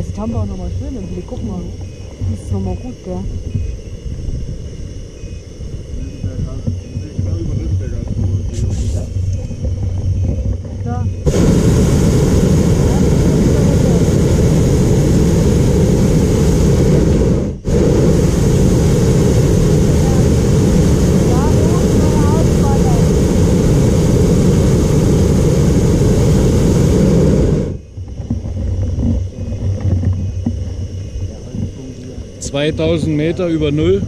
ist Tambach nochmal schön im Blick. Guck mal. Das ist nochmal gut, gell? Da. 2000 Meter über Null.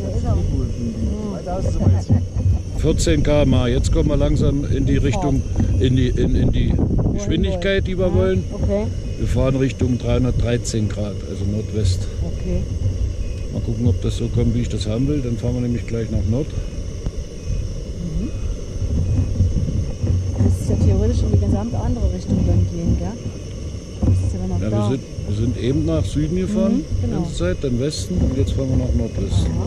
14 km/h. Jetzt kommen wir langsam in die Richtung, in die Geschwindigkeit, die wir wollen. Okay. Wir fahren Richtung 313 Grad, also Nordwest. Okay. Mal gucken, ob das so kommt, wie ich das haben will. Dann fahren wir nämlich gleich nach Nord. Das ist ja theoretisch in die gesamte andere Richtung dann gehen, gell? Das ist ja dann noch da. Wir sind eben nach Süden gefahren, die genau. ganze Zeit, dann Westen und jetzt fahren wir nach Nordwesten. Aha.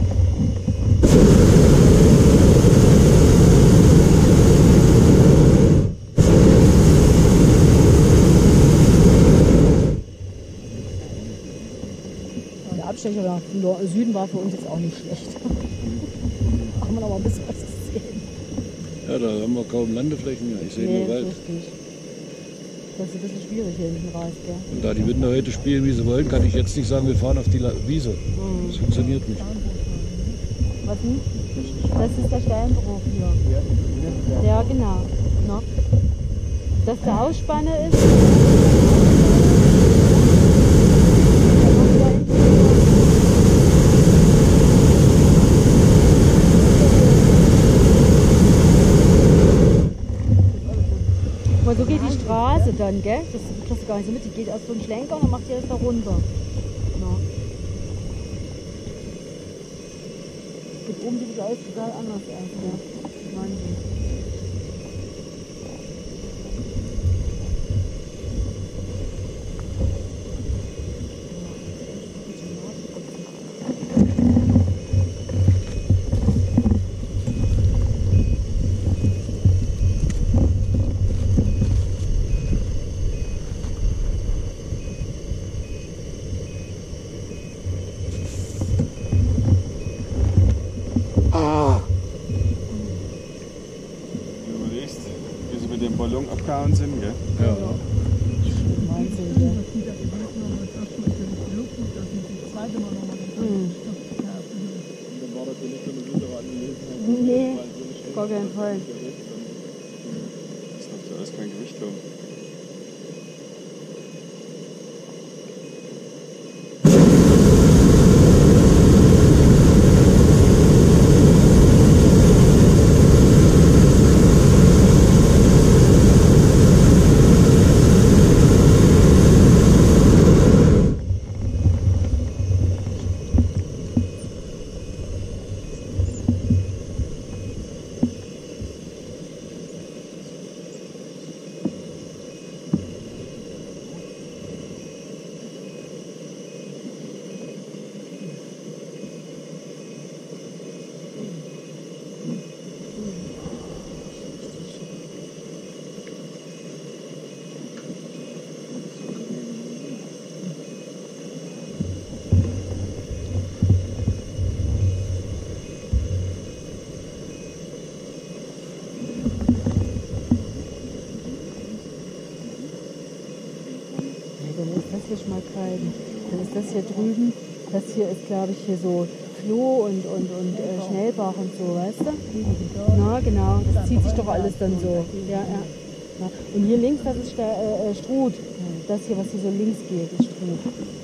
Der Abstecher nach Süden war für uns jetzt auch nicht schlecht. Haben wir noch mal ein bisschen was gesehen. Ja, da haben wir kaum Landeflächen mehr. Ich sehe nur Wald. Richtig. Das ist ein bisschen schwierig hier hinten raus, gell? Und da die Winter heute spielen, wie sie wollen, kann ich jetzt nicht sagen, wir fahren auf die Wiese. Das funktioniert nicht. Was denn? Das ist der Steinbruch hier. Ja, genau. No. Dass der Ausspanne ist. Aber so geht die Straße dann, gell? Das kriegst du gar nicht so mit. Die geht erst so einen Schlenker und dann macht die das da runter. No. Geht oben sieht das alles total anders aus. Ja. Wahnsinn. Ballon abgehauen sind, gell? Ja. Wahnsinn, gell? Dann war das ja nicht so eine gute Angelegenheit. Nee, gar keinen Fall. Das hat ja alles kein Gewicht haben. Dann ist das hier drüben, das hier ist glaube ich hier so Floh und Schnellbach und so, weißt du? Na genau, das zieht sich doch alles dann so. Ja, ja. Ja. Und hier links, das ist Struth. Das hier, was hier so links geht, ist Struth.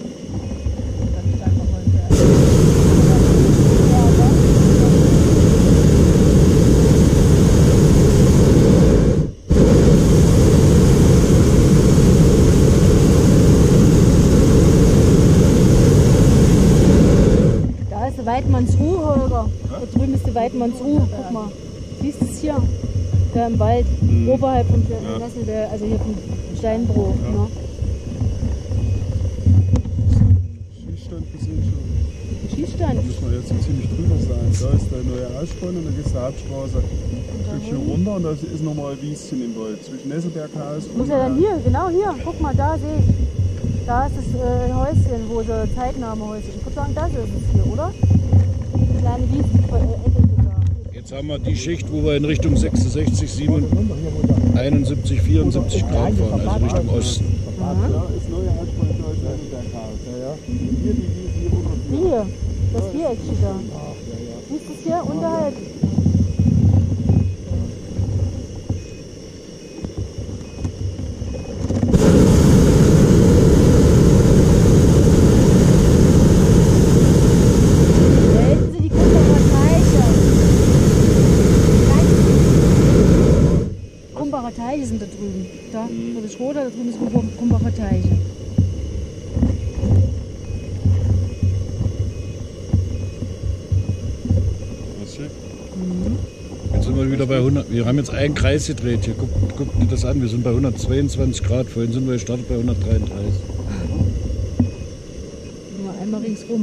Weidmannsruh, Holger. Da drüben ist die Weidmannsruh. Guck mal. Siehst du es hier? Da im Wald. Oberhalb von Nesselberg, also hier vom Steinbruch. Ja. Ne? Schießstand gesehen schon. Schießstand? Da müssen wir jetzt so ziemlich drüber sein. Da ist der neue Ausspann und dann geht die Hauptstraße ein Stückchen runter und da ist nochmal ein Wieschen im Wald. Zwischen Nesselberghaus und. Muss ja dann hier, genau hier. Guck mal, da sehe ich. Da ist das Häuschen, wo so Zeitnahmehäuschen. Ich würde sagen, das ist es hier, oder? Die kleine Wiese, Ecke da. Jetzt haben wir die Schicht, wo wir in Richtung 66, 71, 74 Grad fahren, also Richtung Osten. Ja, ist neue Aussprache in Deutschland und der Chaos. Ja, ja. Hier die Wiese, hier runter. Hier, das Viereck steht da. Siehst du es hier? Unterhalb. Da hinten sind die Kumbacher Teiche. Kumbacher Teiche sind da drüben. Da, das ist rot, da drüben sind Kumbacher Teiche. Jetzt sind wir wieder bei 100. Wir haben jetzt einen Kreis gedreht. Hier, guck dir das an. Wir sind bei 122 Grad. Vorhin sind wir gestartet bei 133. Nur einmal ringsrum.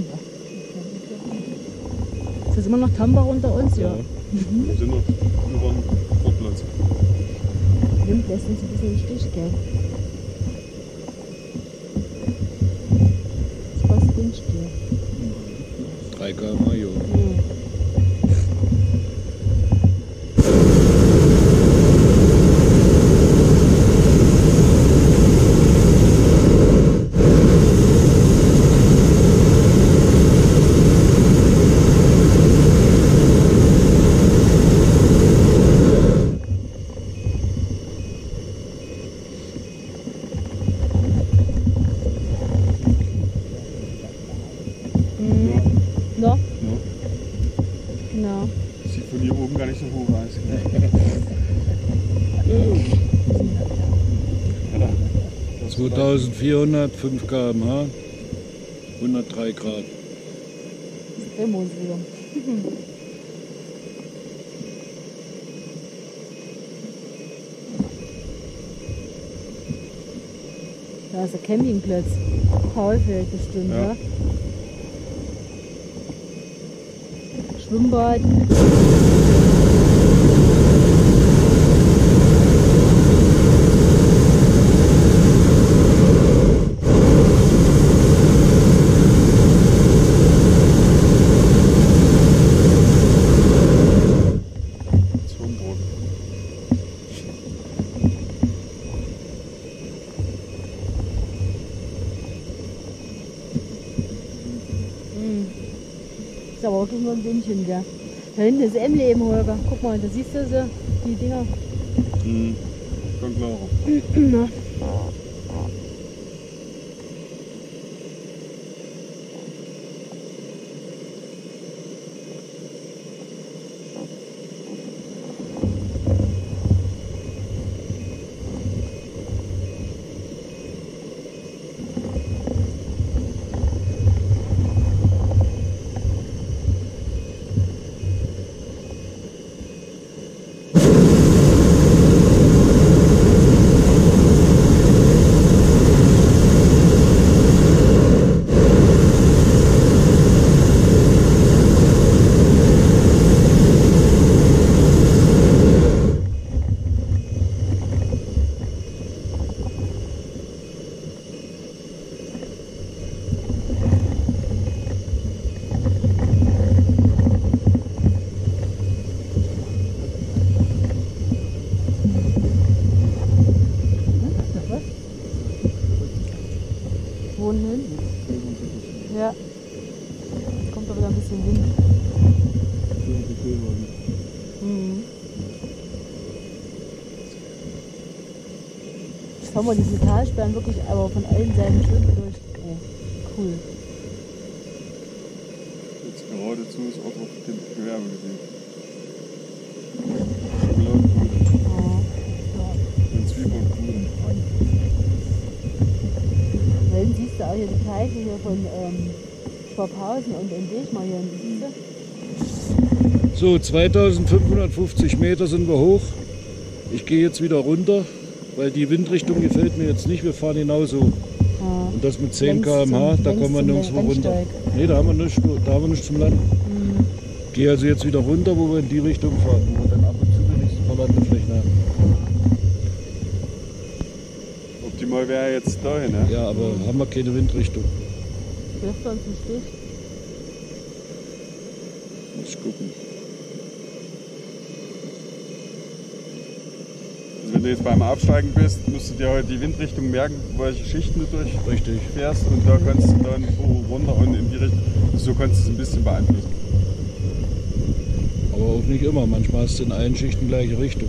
Ist das immer noch Tambach unter uns? Ja. Wir sind noch über den Vorplatz. Wind lässt uns ein bisschen im Stich, gell? Das ist fast windstill. 3 km/h, jo. No? Ja. Genau. Sieht von hier oben gar nicht so hoch aus. Ja, das 2400, 5 km/h, 103 Grad. Das drehen wir uns wieder. Da ist der Campingplatz. Paulfeld bestimmt, Ja. ja? Schwimmbad. Zwangbrot. Ist aber wirklich nur ein Windchen, ja. Da hinten ist Emleben, Holger. Guck mal, da siehst du so die Dinger. Schon klar. Na. Wohin hin? Ja. Jetzt kommt doch wieder ein bisschen Wind. Mhm. Schau mal, diese Talsperren wirklich aber von allen Seiten schön durch. Oh, cool. Jetzt geradezu ist auch auf dem Gewerbegebiet. Schokoladenkuchen Oh. und Zwiebelkuchen. Da hinten siehst du auch hier die Teiche hier von Schwabhausen und Endechmar hier. Siehst du? So, 2550 Meter sind wir hoch. Ich gehe jetzt wieder runter, weil die Windrichtung gefällt mir jetzt nicht. Wir fahren genauso. Ah. Und das mit 10 Längs km/h, zum- da längs kommen wir zum nirgendwo runter. Rennsteig. Nee, da haben wir nichts zum Landen. Gehe also jetzt wieder runter, wo wir in die Richtung fahren, wo wir dann ab und zu die nächsten Verlandeflächen haben. optimal wäre jetzt dahin, ne? Ja, aber haben wir keine Windrichtung. Wirft uns einen Stich. Muss ich gucken. Also wenn du jetzt beim Absteigen bist, musst du dir halt die Windrichtung merken, welche Schichten du durchfährst. Richtig. Und da kannst du dann hoch, runter und in die Richtung. So kannst du es ein bisschen beeinflussen. Aber auch nicht immer. Manchmal ist es in allen Schichten gleiche Richtung.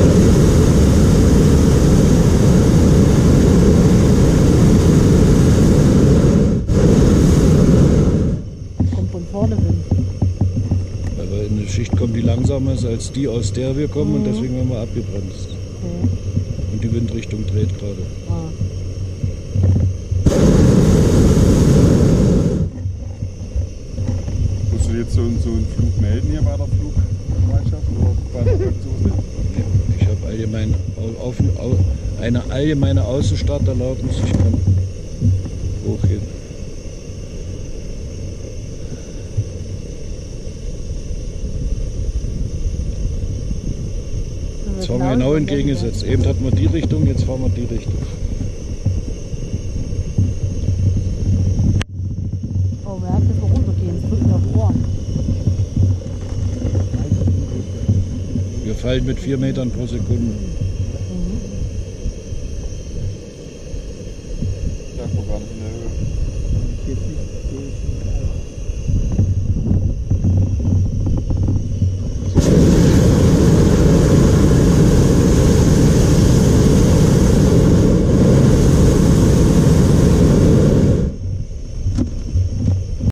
Kommt von vorne Wind. Weil wir in eine Schicht kommen, die langsamer ist als die, aus der wir kommen und deswegen werden wir abgebremst. Okay. Und die Windrichtung dreht gerade. Ah. Musst du jetzt so einen Flug melden hier bei der Flugbereitschaft oder bei der Flugsuche? Ich habe eine allgemeine Außenstarterlaubnis. Ich kann hochgehen. Jetzt fahren wir genau entgegengesetzt. Eben hatten wir die Richtung, jetzt fahren wir die Richtung. Oh, merkt, dass wir runtergehen. Es drückt auf Ohren. Wir fallen mit 4 Metern pro Sekunde.